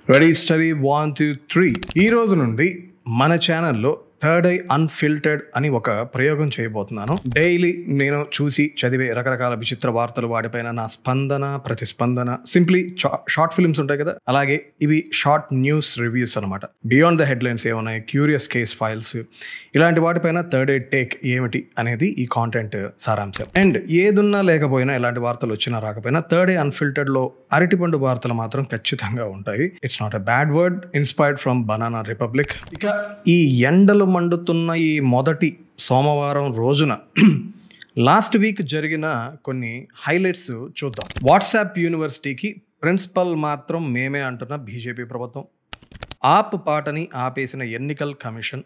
Ready steady 1 2 3 ఈ రోజు నుండి మన ఛానల్లో థర్డ్ ఐ అన్ఫిల్టర్డ్ అని ఒక ప్రయోగం చేయబోతున్నాను. డైలీ నేను చూసి చదివే రకరకాల విచిత్ర వార్తలు, వాటిపైన నా స్పందన, ప్రతిస్పందన, సింప్లీ షార్ట్ ఫిల్మ్స్ ఉంటాయి కదా, అలాగే ఇవి షార్ట్ న్యూస్ రివ్యూస్ అనమాట. బియాండ్ ద హెడ్లైన్స్ ఏమున్నాయి, క్యూరియస్ కేస్ ఫైల్స్, ఇలాంటి వాటిపైన థర్డ్ ఐ టేక్ ఏమిటి అనేది ఈ కాంటెంట్ సారాంశం. అండ్ ఏదున్నా లేకపోయినా, ఎలాంటి వార్తలు వచ్చినా రాకపోయినా, థర్డ్ ఐ అన్ఫిల్టర్డ్ లో అరటిపండు వార్తలు మాత్రం ఖచ్చితంగా ఉంటాయి. It's not a bad word, inspired from banana republic. ఇక ఈ ఎండలు మండుతున్న ఈ మొదటి సోమవారం రోజున లాస్ట్ వీక్ జరిగిన కొన్ని హైలైట్స్ చూద్దాం. వాట్సాప్ యూనివర్సిటీకి ప్రిన్సిపల్ మాత్రం మేమే అంటున్న బీజేపీ ప్రభుత్వం, ఆప్ పాటని ఆపేసిన ఎన్నికల కమిషన్,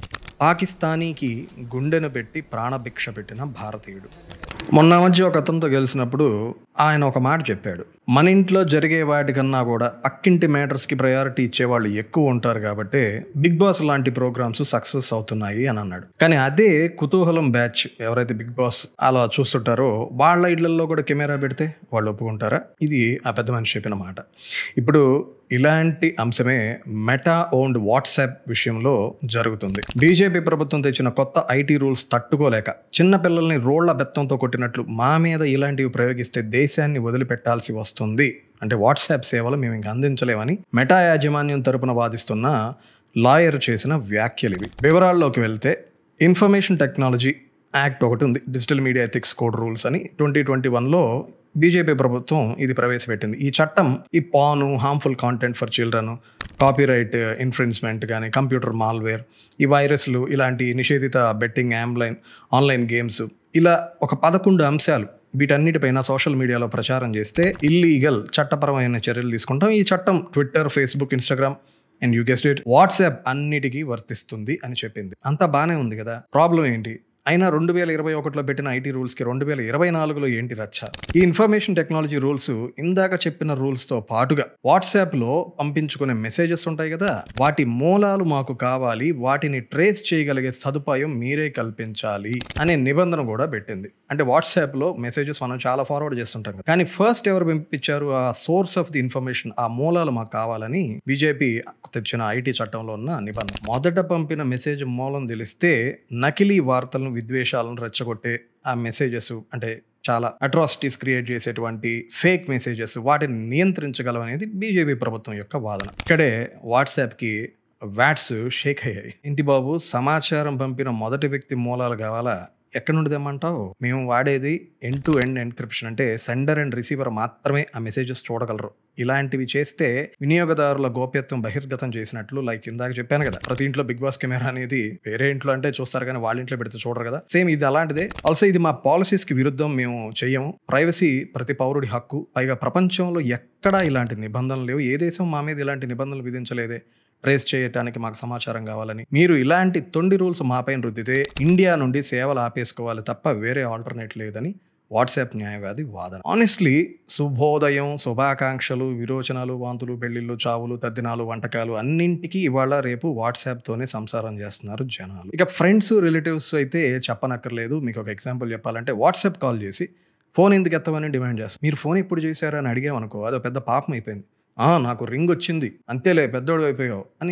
పాకిస్తానీకి గుండెను పెట్టి ప్రాణభిక్ష పెట్టిన భారతీయుడు. మొన్న మధ్య ఒక అతనితో గెలిచినప్పుడు ఆయన ఒక మాట చెప్పాడు, మన ఇంట్లో జరిగే వాటికన్నా కూడా పక్కింటి మ్యాటర్స్కి ప్రయారిటీ ఇచ్చేవాళ్ళు ఎక్కువ ఉంటారు కాబట్టి బిగ్ బాస్ లాంటి ప్రోగ్రామ్స్ సక్సెస్ అవుతున్నాయి అని అన్నాడు. కానీ అదే కుతూహలం బ్యాచ్ ఎవరైతే బిగ్ బాస్ అలా చూస్తుంటారో వాళ్ళ ఇళ్లలో కూడా కెమెరా పెడితే వాళ్ళు ఒప్పుకుంటారా? ఇది ఆ పెద్ద మనిషి చెప్పిన మాట. ఇప్పుడు ఇలాంటి అంశమే మెటా ఓన్డ్ వాట్సాప్ విషయంలో జరుగుతుంది. బీజేపీ ప్రభుత్వం తెచ్చిన కొత్త ఐటీ రూల్స్ తట్టుకోలేక చిన్న పిల్లల్ని రోళ్ల బెత్తంతో కొట్టినట్లు మా మీద ఇలాంటివి ప్రయోగిస్తే దేశాన్ని వదిలిపెట్టాల్సి వస్తుంది, అంటే వాట్సాప్ సేవలు మేము ఇంకా అందించలేమని మెటా యాజమాన్యం తరపున వాదిస్తున్న లాయర్ చేసిన వ్యాఖ్యలు ఇవి. వివరాల్లోకి వెళ్తే, ఇన్ఫర్మేషన్ టెక్నాలజీ యాక్ట్ ఒకటి ఉంది, digital media ethics code rules అని 2021లో బీజేపీ ప్రభుత్వం ఇది ప్రవేశపెట్టింది. ఈ చట్టం ఈ పాను, harmful content for children, copyright infringement కానీ, కంప్యూటర్ మాల్వేర్, ఈ వైరస్లు, ఇలాంటి నిషేధిత బెట్టింగ్, ఆన్లైన్ గేమ్స్, ఇలా ఒక 11 అంశాలు, వీటన్నిటిపైన సోషల్ మీడియాలో ప్రచారం చేస్తే ఇల్లీగల్, చట్టపరమైన చర్యలు తీసుకుంటాం. ఈ చట్టం Twitter, Facebook, Instagram and you guessed it WhatsApp అన్నిటికీ వర్తిస్తుంది అని చెప్పింది. అంతా బాగానే ఉంది కదా, ప్రాబ్లం ఏంటి? అయినా 2021లో పెట్టిన ఐటీ రూల్స్కి 2024లో ఏంటి రచ్చ? ఈ ఇన్ఫర్మేషన్ టెక్నాలజీ రూల్స్ ఇందాక చెప్పిన రూల్స్తో పాటుగా వాట్సాప్లో పంపించుకునే మెసేజెస్ ఉంటాయి కదా, వాటి మూలాలు మాకు కావాలి, వాటిని ట్రేస్ చేయగలిగే సదుపాయం మీరే కల్పించాలి అనే నిబంధన కూడా పెట్టింది. అంటే వాట్సాప్లో మెసేజెస్ మనం చాలా ఫార్వర్డ్ చేస్తుంటాం కదా, కానీ ఫస్ట్ ఎవరు పంపించారు ఆ సోర్స్ ఆఫ్ ది ఇన్ఫర్మేషన్, ఆ మూలాలు మాకు కావాలని బీజేపీ తెచ్చిన ఐటీ చట్టంలో ఉన్న నిబంధన. మొదట పంపిన మెసేజ్ మూలం తెలిస్తే నకిలీ వార్తలను, విద్వేషాలను రెచ్చగొట్టే ఆ మెసేజెస్, అంటే చాలా అట్రాసిటీస్ క్రియేట్ చేసేటువంటి ఫేక్ మెసేజెస్, వాటిని నియంత్రించగలం అనేది బీజేపీ ప్రభుత్వం యొక్క వాదన. ఇక్కడే వాట్సాప్కి వ్యాట్స్ షేక్ అయ్యాయి. ఇంటి బాబు, సమాచారం పంపిన మొదటి వ్యక్తి మూలాలు కావాలా? ఎక్కడి నుండి తెమ్మంటావు? మేము వాడేది ఎండ్ టు ఎండ్ ఎన్క్రిప్షన్, అంటే సెండర్ అండ్ రిసీవర్ మాత్రమే ఆ మెసేజెస్ చూడగలరు. ఇలాంటివి చేస్తే వినియోగదారుల గోప్యత్వం బహిర్గతం చేసినట్లు. లైక్ ఇందాక చెప్పాను కదా, ప్రతి ఇంట్లో బిగ్ బాస్ కెమెరా అనేది వేరే ఇంట్లో అంటే చూస్తారు కానీ వాళ్ళ ఇంట్లో పెడితే చూడరు కదా, సేమ్ ఇది అలాంటిదే. ఆల్సో ఇది మా పాలసీస్కి విరుద్ధం, మేము చెయ్యము. ప్రైవసీ ప్రతి పౌరుడి హక్కు, పైగా ప్రపంచంలో ఎక్కడా ఇలాంటి నిబంధనలు లేవు, ఏ దేశం మా మీద ఇలాంటి నిబంధనలు విధించలేదే, ట్రేస్ చేయడానికి మాకు సమాచారం కావాలని. మీరు ఇలాంటి తొండి రూల్స్ మాపైన రుద్దితే ఇండియా నుండి సేవలు ఆపేసుకోవాలి తప్ప వేరే ఆల్టర్నేట్ లేదని వాట్సాప్ న్యాయవాది వాదన. ఆనెస్ట్లీ శుభోదయం, శుభాకాంక్షలు, విరోచనాలు, వాంతులు, పెళ్లిళ్ళు, చావులు, తద్దినాలు, వంటకాలు అన్నింటికి ఇవాళ రేపు వాట్సాప్తోనే సంసారం చేస్తున్నారు జనాలు. ఇక ఫ్రెండ్స్, రిలేటివ్స్ అయితే చెప్పనక్కర్లేదు. మీకు ఒక ఎగ్జాంపుల్ చెప్పాలంటే, వాట్సాప్ కాల్ చేసి ఫోన్ ఎందుకు ఎత్తమని డిమాండ్ చేస్తారు. మీరు ఫోన్ ఎప్పుడు చేశారు అని అడిగామనుకో, అదో పెద్ద పాపం అయిపోయింది. నాకు రింగ్ వచ్చింది, అంతేలే పెద్దోడు అయిపోయావు అని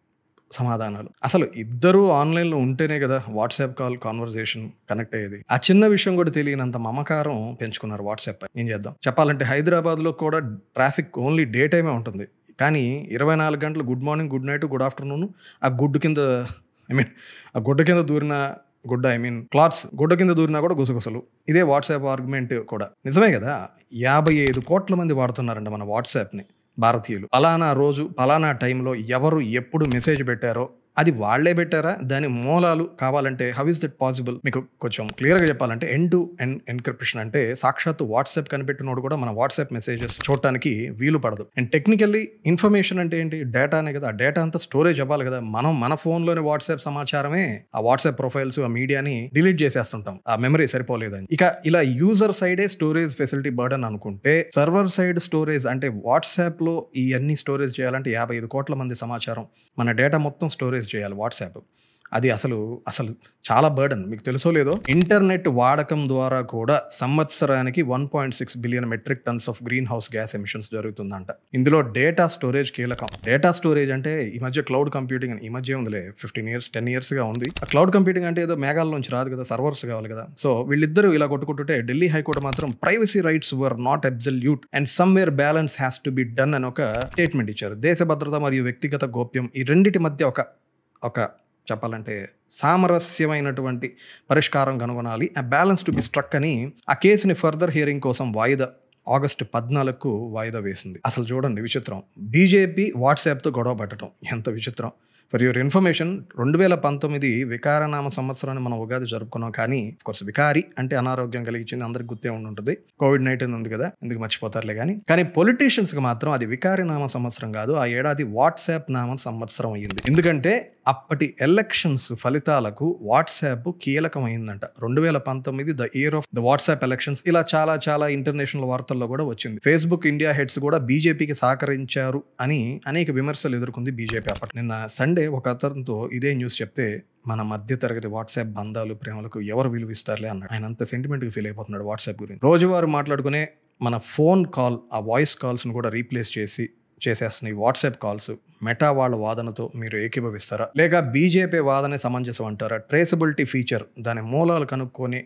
సమాధానాలు. అసలు ఇద్దరు ఆన్లైన్లో ఉంటేనే కదా వాట్సాప్ కాల్ కాన్వర్జేషన్ కనెక్ట్ అయ్యేది. ఆ చిన్న విషయం కూడా తెలియనంత మమకారం పెంచుకున్నారు వాట్సాప్. ఏం చేద్దాం? చెప్పాలంటే హైదరాబాద్లో కూడా ట్రాఫిక్ ఓన్లీ డే టైమే ఉంటుంది, కానీ 24 గంటలు good morning, good night, good afternoon, ఆ గుడ్డు కింద ఆ గుడ్డ కింద దూరిన క్లాత్స్ గుడ్డ కింద దూరినా కూడా గుసగుసలు. ఇదే వాట్సాప్ ఆర్గ్యుమెంట్ కూడా నిజమే కదా. 55 కోట్ల మంది వాడుతున్నారంట మన వాట్సాప్ని భారతీయులు. పలానా రోజు పలానా టైంలో ఎవరు ఎప్పుడు మెసేజ్ పెట్టారో అది వాళ్లే పెట్టారా, దాని మూలాలు కావాలంటే హౌ ఇస్ దట్ పాసిబుల్? మీకు కొంచెం క్లియర్గా చెప్పాలంటే, ఎండ్ టు ఎండ్ ఎన్క్రిప్షన్ అంటే సాక్షాత్తు వాట్సాప్ కనిపెట్టినోడు కూడా మన వాట్సాప్ మెసేజెస్ చూడటానికి వీలు పడదు. అండ్ టెక్నికల్లీ ఇన్ఫర్మేషన్ అంటే ఏంటి? డేటానే కదా. ఆ డేటా అంతా స్టోరేజ్ అవ్వాలి కదా. మనం మన ఫోన్లోని వాట్సాప్ సమాచారమే, ఆ వాట్సాప్ ప్రొఫైల్స్, ఆ మీడియాని డిలీట్ చేసేస్తుంటాం, ఆ మెమరీ సరిపోలేదని. ఇక ఇలా యూజర్ సైడే స్టోరేజ్ ఫెసిలిటీ బర్డన్ అనుకుంటే, సర్వర్ సైడ్ స్టోరేజ్ అంటే వాట్సాప్ లో ఈ అన్ని స్టోరేజ్ చేయాలంటే 55 కోట్ల మంది సమాచారం, మన డేటా మొత్తం స్టోరేజ్ చేయాలి వాట్సాప్. అది అసలు అసలు చాలా బర్డెన్. మీకు తెలుసో లేదో ఇంటర్నెట్ వాడకం ద్వారా కూడా సంవత్సరానికి 1.6 billion metric tons of greenhouse gas emissions జరుగుతుందంట. ఇందులో డేటా స్టోరేజ్ కీలకం. డేటా స్టోరేజ్ అంటే ఈ మధ్య క్లౌడ్ కంప్యూటింగ్ అని ఈ మధ్య ఉందిలే 15 ఇయర్స్ 10 ఇయర్స్గా ఉంది. ఆ క్లౌడ్ కంప్యూటింగ్ అంటే ఏదో మేఘాల నుంచి రాదు కదా, సర్వర్స్ కావాలి కదా. సో వీళ్ళిద్దరూ ఇలా కొట్టుకుంటుంటే ఢిల్లీ హైకోర్టు మాత్రం privacy rights were not absolute and somewhere balance has to be done అని ఒక స్టేట్మెంట్ ఇచ్చారు. దేశ భద్రత మరియు వ్యక్తిగత గోప్యం ఈ రెండిటి మధ్య ఒక చెప్పాలంటే సామరస్యమైనటువంటి పరిష్కారం కనుగొనాలి, ఆ బ్యాలెన్స్ టు బి స్ట్రక్ అని ఆ కేసుని ఫర్దర్ హియరింగ్ కోసం ఆగస్టు 14కు వాయిదా వేసింది. అసలు చూడండి విచిత్రం, బీజేపీ వాట్సాప్తో గొడవ పట్టడం ఎంత విచిత్రం. ఫర్ యువర్ ఇన్ఫర్మేషన్ 2019 వికారనామ సంవత్సరాన్ని మనం ఉగాది జరుపుకున్నాం. కానీ కోర్స్ వికారి అంటే అనారోగ్యం కలిగించింది, అందరికి గుర్తే ఉంటుంది. కోవిడ్-19 ఉంది కదా, ఎందుకు మర్చిపోతారులే. కానీ పొలిటీషియన్స్కి మాత్రం అది వికారి నామ సంవత్సరం కాదు, ఆ ఏడాది వాట్సాప్ నామ సంవత్సరం అయ్యింది. ఎందుకంటే అప్పటి ఎలక్షన్స్ ఫలితాలకు వాట్సాప్ కీలకమైందంట. 2019 the year of the WhatsApp elections. ఇలా చాలా చాలా ఇంటర్నేషనల్ వార్తల్లో కూడా వచ్చింది. ఫేస్బుక్ ఇండియా హెడ్స్ కూడా బీజేపీకి సహకరించారు అని అనేక విమర్శలు ఎదుర్కొంది బీజేపీ. అప్పటి నిన్న సండే ఒక అతనితో ఇదే న్యూస్ చెప్తే, మన మధ్య తరగతి వాట్సాప్ బంధాలు ప్రేమలకు ఎవరు విలువిస్తారులే అన్నాడు. ఆయన అంత సెంటిమెంట్గా ఫీల్ అయిపోతున్నాడు వాట్సాప్ గురించి. రోజువారు మాట్లాడుకునే మన ఫోన్ కాల్, ఆ వాయిస్ కాల్స్ను కూడా రీప్లేస్ చేసేస్తున్నాయి వాట్సాప్ కాల్స్. మెటా వాళ్ళ వాదనతో మీరు ఏకీభవిస్తారా, లేక బీజేపీ వాదనే సమంజసం అంటారా? ట్రేసబిలిటీ ఫీచర్, దాని మూలాలు కనుక్కొని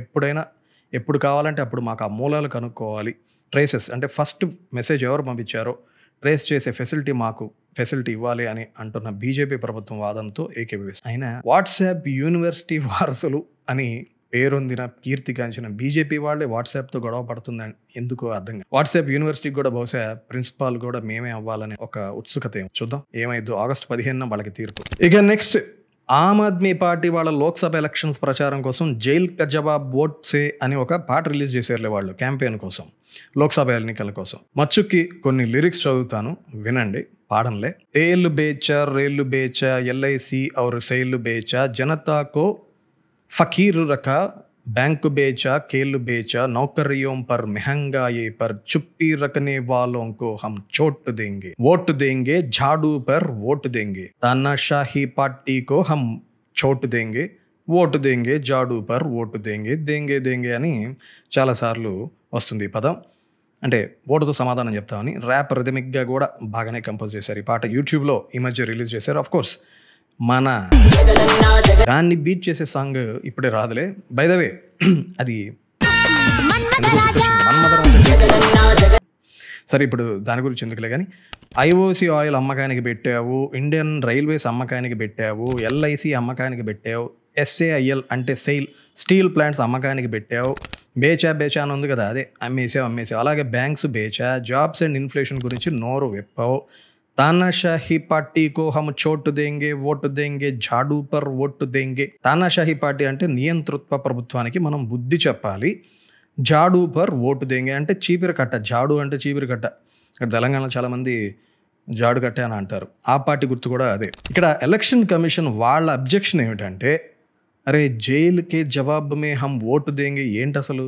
ఎప్పుడు కావాలంటే అప్పుడు మాకు ఆ మూలాలు కనుక్కోవాలి. ట్రేసెస్ అంటే ఫస్ట్ మెసేజ్ ఎవరు పంపించారో ట్రేస్ చేసే ఫెసిలిటీ ఇవ్వాలి అని అంటున్న బీజేపీ ప్రభుత్వం వాదనతో ఏకీభవిస్తారు. అయినా వాట్సాప్ యూనివర్సిటీ వారసులు అని పేరొందిన కీర్తిగాంచిన బీజేపీ వాళ్ళే వాట్సాప్తో గొడవ పడుతుందని ఎందుకు అర్థం కాదు. వాట్సాప్ యూనివర్సిటీకి కూడా బహుశా ప్రిన్సిపాల్ కూడా మేమే అవ్వాలని ఒక ఉత్సుకత. చూద్దాం ఏమైందో. ఆగస్టు 15న వాళ్ళకి తీర్పు. ఇక నెక్స్ట్, ఆమ్ ఆద్మీ పార్టీ వాళ్ళ లోక్సభ ఎలక్షన్స్ ప్రచారం కోసం జైల్ కా జవాబ్ వోట్ సే అని ఒక పాట రిలీజ్ చేశారులే వాళ్ళు క్యాంపెయిన్ కోసం, లోక్సభ ఎన్నికల కోసం. మచ్చుకి కొన్ని లిరిక్స్ చదువుతాను, వినండి, పాడంలే. తేలు బేచా రేలు బేచా ఎల్ఐసి ఔర్ సేలు బేచా జనతాకో फकीर रखा बैंक बेचा केल बेचा नौकरियों पर महंगाई पर चुप्पी रखने वालों को हम चोट देंगे वोट देंगे झाड़ू पर वोट देंगे तानाशाही पार्टी को हम चोट देंगे ఓటు దేంగే జాడు పర్ ఓటు దేంగే అని చాలాసార్లు వస్తుంది ఈ పదం. అంటే ఓటుతో సమాధానం చెప్తామని ర్యాప్ రిథమిక్గా కూడా బాగానే కంపోజ్ చేశారు. ఈ పాట యూట్యూబ్లో ఈ మధ్య రిలీజ్ చేశారు. ఆఫ్ కోర్స్ మన దాన్ని బీట్ చేసే సాంగ్ ఇప్పుడే రాదులే. బై ద వే అది సరే, ఇప్పుడు దాని గురించి ఎందుకులే. కానీ ఐఓసి ఆయిల్ అమ్మకానికి పెట్టావు, ఇండియన్ రైల్వేస్ అమ్మకానికి పెట్టావు, ఎల్ఐసి అమ్మకానికి పెట్టావు, ఎస్ఏఐఎల్ అంటే స్టీల్ ప్లాంట్స్ అమ్మకానికి పెట్టావు, బేచా అని ఉంది కదా, అదే అమ్మేసావు. అలాగే బ్యాంక్స్ బేచా, జాబ్స్ అండ్ ఇన్ఫ్లేషన్ గురించి నోరు విప్పావు. తానాషాహీ పార్టీకో హమ్ చోటు దేంగే ఓటు దేంగే జాడు పర్ ఓటు దేంగే. తానాషాహీ పార్టీ అంటే నియంతృత్వ ప్రభుత్వానికి మనం బుద్ధి చెప్పాలి. జాడు పర్ ఓటు దేంగే అంటే చీపిరి కట్ట. జాడు అంటే చీపిరి కట్ట. ఇక్కడ తెలంగాణలో చాలామంది జాడు కట్టే అని అంటారు. ఆ పార్టీ గుర్తు కూడా అదే. ఇక్కడ ఎలక్షన్ కమిషన్ వాళ్ళ అబ్జెక్షన్ ఏమిటంటే, అరే జైలుకే జవాబు మే హమ్ ఓటు దేంగే ఏంటి అసలు?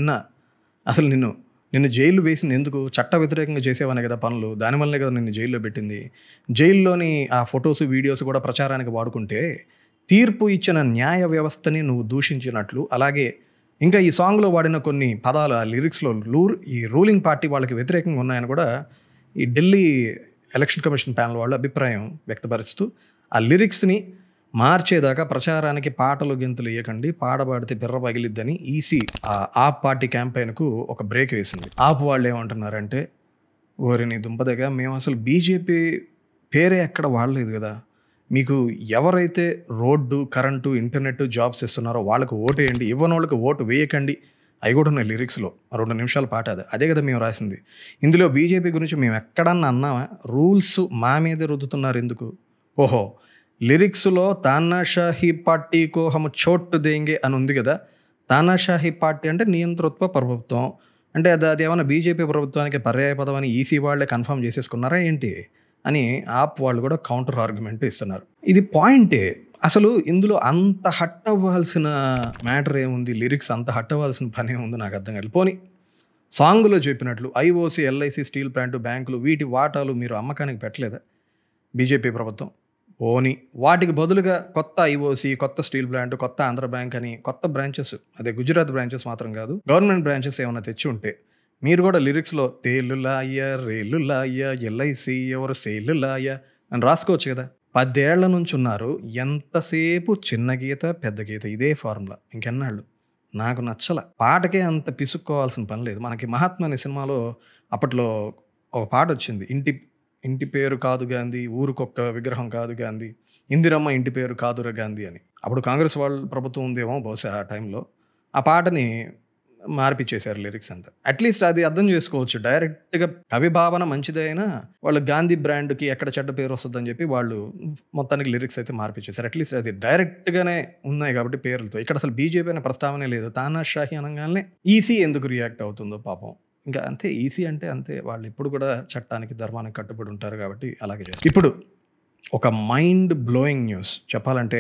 నిన్ను జైలు వేసింది ఎందుకు? చట్ట వ్యతిరేకంగా చేసేవనే కదా పనులు, దానివల్లనే కదా నిన్ను జైల్లో పెట్టింది. జైల్లోని ఆ ఫొటోస్ వీడియోస్ కూడా ప్రచారానికి వాడుకుంటే తీర్పు ఇచ్చిన న్యాయ వ్యవస్థని నువ్వు దూషించినట్లు. అలాగే ఇంకా ఈ సాంగ్లో వాడిన కొన్ని పదాలు ఆ లిరిక్స్లో ఈ రూలింగ్ పార్టీ వాళ్ళకి వ్యతిరేకంగా ఉన్నాయని కూడా ఈ ఢిల్లీ ఎలక్షన్ కమిషన్ ప్యానల్ వాళ్ళు అభిప్రాయం వ్యక్తపరుస్తూ ఆ లిరిక్స్ని మార్చేదాకా ప్రచారానికి పాటలు గింతలు ఇవ్వకండి, పాడబాడితే బిర్ర పగిలిద్దని ఈసీ ఆప్ పార్టీ క్యాంపెయిన్కు ఒక బ్రేక్ వేసింది. ఆప్ వాళ్ళు ఏమంటున్నారంటే, ఓరిని దుంపదగా, మేము అసలు బీజేపీ పేరే ఎక్కడ వాడలేదు కదా, మీకు ఎవరైతే రోడ్డు, కరెంటు, ఇంటర్నెట్, జాబ్స్ ఇస్తున్నారో వాళ్ళకు ఓటేయండి, ఇవ్వని వాళ్ళకి ఓటు వేయకండి. అవి కూడా ఉన్నాయి లిరిక్స్లో. 2 నిమిషాల పాట అదే కదా మేము రాసింది. ఇందులో బీజేపీ గురించి మేము ఎక్కడన్నా అన్నామా? రూల్స్ మా మీదే రుద్దుతున్నారు ఎందుకు? ఓహో, లిరిక్స్లో తానాషాహీ పార్టీకో హమ్ చోట్ దేంగే అని ఉంది కదా. తానాషాహీ పార్టీ అంటే నియంతృత్వ ప్రభుత్వం అంటే అది ఏమైనా బీజేపీ ప్రభుత్వానికి పర్యాయ పదం అని ఈసీ వాళ్ళే కన్ఫర్మ్ చేసేసుకున్నారా ఏంటి అని ఆప్ వాళ్ళు కూడా కౌంటర్ ఆర్గ్యుమెంట్ ఇస్తున్నారు. ఇది పాయింటే. అసలు ఇందులో అంత హట్ అవ్వాల్సిన మ్యాటర్ ఏముంది? లిరిక్స్ అంత హట్ అవ్వాల్సిన పని ఏముంది నాకు అర్థం కాదు. పోనీ సాంగ్లో చెప్పినట్లు ఐఓసి, ఎల్ఐసి, స్టీల్ ప్లాంట్, బ్యాంకులు వీటి వాటాలు మీరు అమ్మకానికి పెట్టలేదా బీజేపీ ప్రభుత్వం? పోనీ వాటికి బదులుగా కొత్త ఐఓసి, కొత్త స్టీల్ ప్లాంట్, కొత్త ఆంధ్ర బ్యాంక్ అని కొత్త బ్రాంచెస్, అదే గుజరాత్ బ్రాంచెస్ మాత్రం కాదు, గవర్నమెంట్ బ్రాంచెస్ ఏమైనా తెచ్చి ఉంటే మీరు కూడా లిరిక్స్లో తేలులాయ రేలులాయ ఎల్ఐసి ఎవరు సేలులాయ అని రాసుకోవచ్చు కదా. 10 ఏళ్ల నుంచి ఉన్నారు, ఎంతసేపు చిన్న గీత పెద్ద గీత ఇదే ఫార్ములా, ఇంకెన్నాళ్ళు. నాకు నచ్చల. పాటకే అంత పిసుక్కోవాల్సిన పని లేదు. మనకి 'మహాత్మ' అనే సినిమాలో అప్పట్లో ఒక పాట వచ్చింది, ఇంటి పేరు కాదు గాంధీ, ఊరికొక్క విగ్రహం కాదు గాంధీ, ఇందిరమ్మ ఇంటి పేరు కాదురా గాంధీ అని. అప్పుడు కాంగ్రెస్ వాళ్ళ ప్రభుత్వం ఉందేమో బహుశా ఆ టైంలో. ఆ పాటని మార్పిచ్చేశారు లిరిక్స్ అంతా. అట్లీస్ట్ అది అర్థం చేసుకోవచ్చు. డైరెక్ట్గా కవి భావన మంచిదైనా వాళ్ళు గాంధీ బ్రాండ్కి ఎక్కడ చెడ్డ పేరు వస్తుందని చెప్పి వాళ్ళు మొత్తానికి లిరిక్స్ అయితే మార్పిచ్చేశారు. అట్లీస్ట్ అది డైరెక్ట్గానే ఉన్నాయి కాబట్టి పేర్లతో. ఇక్కడ అసలు బీజేపీ అనే ప్రస్తావనే లేదు. తానాషాహి అనగానే ఈసీ ఎందుకు రియాక్ట్ అవుతుందో పాపం. ఇంకా అంతే, ఈసీ అంటే అంతే, వాళ్ళు ఇప్పుడు కూడా చట్టానికి ధర్మానికి కట్టుబడి ఉంటారు కాబట్టి అలాగే చేస్తారు. ఇప్పుడు ఒక మైండ్ బ్లోయింగ్ న్యూస్ చెప్పాలంటే,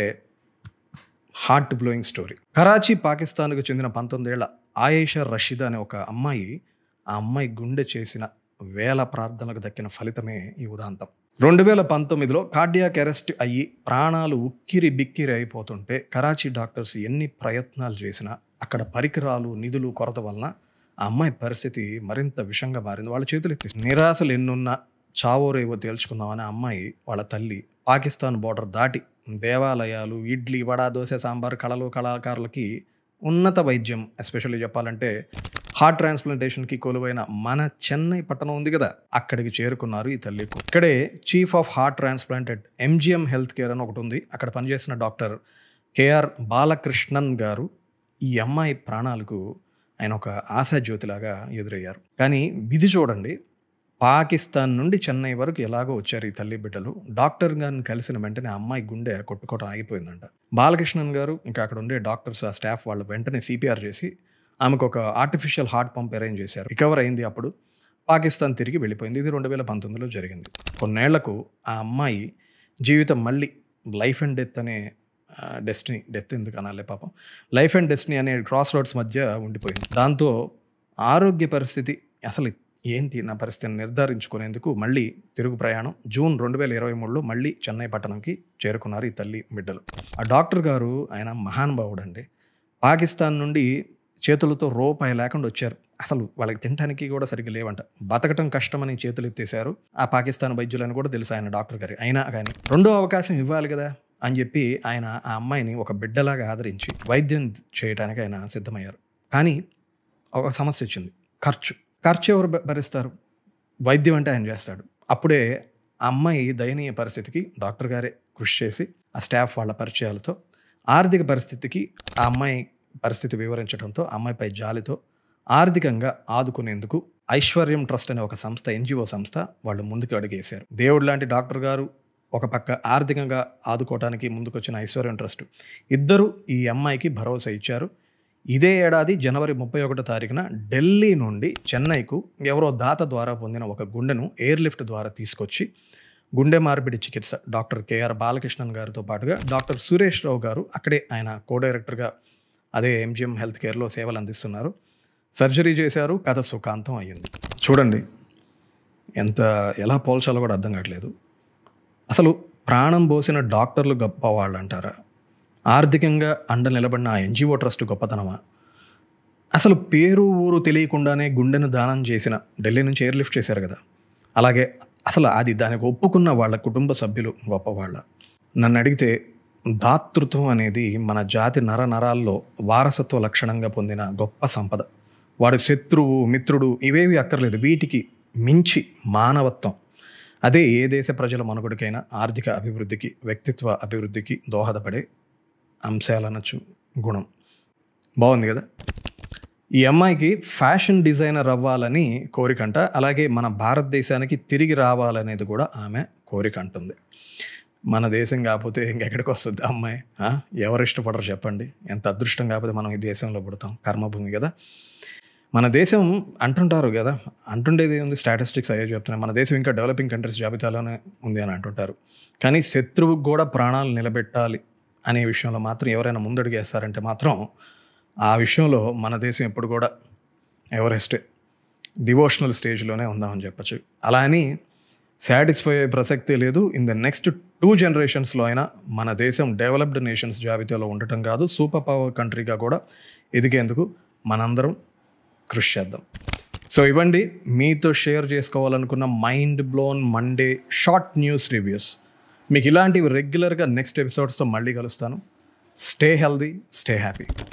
హార్ట్ బ్లోయింగ్ స్టోరీ. కరాచీ, పాకిస్తాన్కు చెందిన 19 ఏళ్ల ఆయేషా రషీద్ అనే ఒక అమ్మాయి, ఆ అమ్మాయి గుండె చేసిన వేల ప్రార్థనలకు దక్కిన ఫలితమే ఈ ఉదాంతం. 2019లో కార్డియాక్ అరెస్ట్ అయ్యి ప్రాణాలు ఉక్కిరి బిక్కిరి అయిపోతుంటే కరాచీ డాక్టర్స్ ఎన్ని ప్రయత్నాలు చేసినా అక్కడ పరికరాలు, నిధులు కొరత వలన ఆ అమ్మాయి పరిస్థితి మరింత విషంగా మారింది. వాళ్ళ చేతులు ఎత్తి నిరాశలు ఎన్నున్నా చావో రేవో తేల్చుకుందామని అమ్మాయి వాళ్ళ తల్లి పాకిస్తాన్ బోర్డర్ దాటి దేవాలయాలు, ఇడ్లీ, వడ, దోశ, సాంబార్, కళలు, కళాకారులకి ఉన్నత వైద్యం, ఎస్పెషల్లీ చెప్పాలంటే హార్ట్ ట్రాన్స్ప్లాంటేషన్కి కొలువైన మన చెన్నై పట్టణం ఉంది కదా, అక్కడికి చేరుకున్నారు ఈ తల్లి. ఇక్కడే chief of heart transplant at MGM health care అని ఒకటి ఉంది. అక్కడ పనిచేసిన డాక్టర్ కేఆర్ బాలకృష్ణన్ గారు ఈ అమ్మాయి ప్రాణాలకు ఆయన ఒక ఆశాజ్యోతిలాగా ఎదురయ్యారు. కానీ విధి చూడండి, పాకిస్తాన్ నుండి చెన్నై వరకు ఎలాగో వచ్చారు ఈ తల్లి బిడ్డలు. డాక్టర్ గారిని కలిసిన వెంటనే అమ్మాయి గుండె కొట్టుకోవడం ఆగిపోయిందంట. బాలకృష్ణన్ గారు ఇంకా అక్కడ ఉండే డాక్టర్స్, ఆ స్టాఫ్ వాళ్ళు వెంటనే సిపిఆర్ చేసి ఆమెకు ఒక ఆర్టిఫిషియల్ హార్ట్ పంప్ అరేంజ్ చేశారు. రికవర్ అయింది. అప్పుడు పాకిస్తాన్ తిరిగి వెళ్ళిపోయింది. ఇది 2019లో జరిగింది. కొన్నేళ్లకు ఆ అమ్మాయి జీవితం మళ్ళీ లైఫ్ అండ్ డెత్ అనే డెత్ ఎందుకు అనాలే పాపం, లైఫ్ అండ్ డెస్టినీ అనే క్రాస్ రోడ్స్ మధ్య ఉండిపోయింది. దాంతో ఆరోగ్య పరిస్థితి అసలు ఏంటి నా పరిస్థితిని నిర్ధారించుకునేందుకు మళ్ళీ తిరుగు ప్రయాణం జూన్ 2023లో మళ్ళీ చెన్నై పట్టణంకి చేరుకున్నారు ఈ తల్లి బిడ్డలు. ఆ డాక్టర్ గారు ఆయన మహానుభావుడు అండి. పాకిస్తాన్ నుండి చేతులతో రూపాయి లేకుండా వచ్చారు. అసలు వాళ్ళకి తినడానికి కూడా సరిగ్గా లేవంట. బతకటం కష్టమని చేతులు ఎత్తేశారు. ఆ పాకిస్తాన్ వైద్యులని కూడా తెలుసు ఆయన డాక్టర్ గారి. అయినా కానీ రెండో అవకాశం ఇవ్వాలి కదా అని చెప్పి ఆయన ఆ అమ్మాయిని ఒక బిడ్డలాగా ఆదరించి వైద్యం చేయడానికి ఆయన సిద్ధమయ్యారు. కానీ ఒక సమస్య వచ్చింది, ఖర్చు ఎవరు భరిస్తారు? వైద్యం అంటే ఆయన చేస్తాడు. అప్పుడే ఆ అమ్మాయి దయనీయ పరిస్థితికి డాక్టర్ గారే కృషి చేసి ఆ స్టాఫ్ వాళ్ళ పరిచయాలతో ఆర్థిక పరిస్థితికి ఆ అమ్మాయి పరిస్థితి వివరించడంతో అమ్మాయిపై జాలితో ఆర్థికంగా ఆదుకునేందుకు ఐశ్వర్యం ట్రస్ట్ అనే ఒక సంస్థ, ఎన్జిఓ సంస్థ వాళ్ళు ముందుకు అడుగేశారు. దేవుడు లాంటి డాక్టర్ గారు ఒక పక్క ఆర్థికంగా ఆదుకోవడానికి ముందుకొచ్చిన ఐశ్వర్యం ట్రస్ట్ ఇద్దరు ఈ అమ్మాయికి భరోసా ఇచ్చారు. ఇదే ఏడాది జనవరి 31వ తారీఖున ఢిల్లీ నుండి చెన్నైకు ఎవరో దాత ద్వారా పొందిన ఒక గుండెను ఎయిర్ లిఫ్ట్ ద్వారా తీసుకొచ్చి గుండె మార్పిడి చికిత్స డాక్టర్ కేఆర్ బాలకృష్ణన్ గారితో పాటుగా డాక్టర్ సురేష్ రావు గారు అక్కడే ఆయన కో డైరెక్టర్గా అదే ఎంజిఎం హెల్త్ కేర్లో సేవలు అందిస్తున్నారు. సర్జరీ చేశారు. కథ సుఖాంతం అయ్యింది. చూడండి ఎలా పోల్చాలో కూడా అర్థం కావట్లేదు. అసలు ప్రాణం పోసిన డాక్టర్లు గొప్పవాళ్ళు అంటారా? ఆర్థికంగా అండ నిలబడిన ఆ ఎన్జిఓ ట్రస్ట్ గొప్పతనమా? అసలు పేరు ఊరు తెలియకుండానే గుండెను దానం చేసిన, ఢిల్లీ నుంచి ఎయిర్ లిఫ్ట్ చేశారు కదా, అలాగే అసలు దానికి ఒప్పుకున్న వాళ్ళ కుటుంబ సభ్యులు గొప్పవాళ్ళ? నన్ను అడిగితే దాతృత్వం అనేది మన జాతి నరాల్లో వారసత్వ లక్షణంగా పొందిన గొప్ప సంపద. వాడి శత్రువు, మిత్రుడు ఇవేవి అక్కర్లేదు. వీటికి మించి మానవత్వం, అదే ఏ దేశ ప్రజల మనుగడకైనా ఆర్థిక అభివృద్ధికి, వ్యక్తిత్వ అభివృద్ధికి దోహదపడే అంశాలనొచ్చు, గుణం. బాగుంది కదా. ఈ అమ్మాయికి ఫ్యాషన్ డిజైనర్ అవ్వాలని కోరికంట. అలాగే మన భారతదేశానికి తిరిగి రావాలనేది కూడా ఆమె కోరిక అంటుంది. మన దేశం కాకపోతే ఇంకెక్కడికి వస్తుంది అమ్మాయి? ఎవరు ఇష్టపడరు చెప్పండి? ఎంత అదృష్టం కాకపోతే మనం ఈ దేశంలో పుడతాం. కర్మభూమి కదా మన దేశం. అంటుంటారు కదా, అంటుండేది ఉంది, స్టాటిస్టిక్స్ అయ్యే చెప్తున్నాయి, మన దేశం ఇంకా డెవలపింగ్ కంట్రీస్ జాబితాలోనే ఉంది అని అంటుంటారు. కానీ శత్రువుకు కూడా ప్రాణాలు నిలబెట్టాలి అనే విషయంలో మాత్రం ఎవరైనా ముందడుగేస్తారంటే మాత్రం ఆ విషయంలో మన దేశం ఎప్పుడు కూడా ఎవరెస్టే, డివోషనల్ స్టేజ్లోనే ఉందామని చెప్పచ్చు. అలా అని సాటిస్ఫై అయ్యే ప్రసక్తే లేదు. ఇన్ ద నెక్స్ట్ 2 జనరేషన్స్లో అయినా మన దేశం డెవలప్డ్ నేషన్స్ జాబితాలో ఉండటం కాదు, సూపర్ పవర్ కంట్రీగా కూడా ఎదిగేందుకు మనందరం కృషి చేద్దాం. సో ఇవ్వండి మీతో షేర్ చేసుకోవాలనుకున్న mind blown Monday short news reviews. మీకు ఇలాంటివి రెగ్యులర్గా నెక్స్ట్ ఎపిసోడ్స్తో మళ్ళీ కలుస్తాను. Stay healthy, stay happy.